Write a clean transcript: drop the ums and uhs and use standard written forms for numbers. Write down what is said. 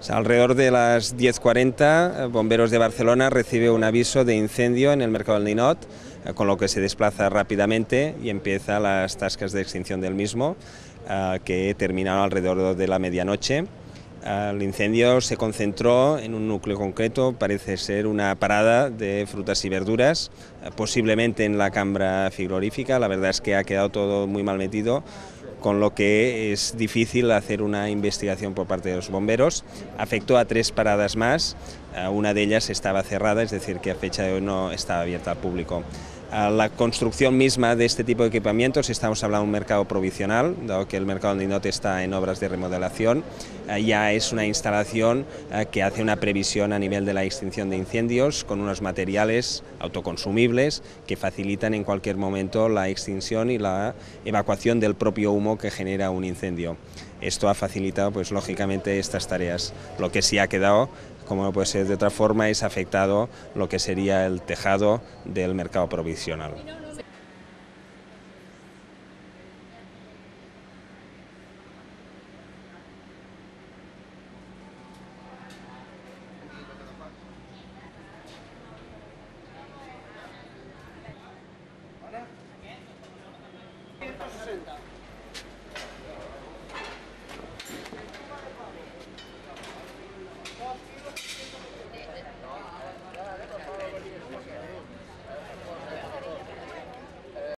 Alrededor de las 10:40, Bomberos de Barcelona recibe un aviso de incendio en el mercado del Ninot, con lo que se desplaza rápidamente y empieza las tascas de extinción del mismo, que terminaron alrededor de la medianoche. El incendio se concentró en un núcleo concreto, parece ser una parada de frutas y verduras, posiblemente en la cámara frigorífica. La verdad es que ha quedado todo muy mal metido, con lo que es difícil hacer una investigación por parte de los bomberos. Afectó a 3 paradas más, una de ellas estaba cerrada, es decir, que a fecha de hoy no estaba abierta al público. La construcción misma de este tipo de equipamientos, estamos hablando de un mercado provisional, dado que el mercado del Ninot está en obras de remodelación, ya es una instalación que hace una previsión a nivel de la extinción de incendios con unos materiales autoconsumibles que facilitan en cualquier momento la extinción y la evacuación del propio humo que genera un incendio. Esto ha facilitado, pues lógicamente, estas tareas. Lo que sí ha quedado, como no puede ser de otra forma, es afectado lo que sería el tejado del mercado provisional.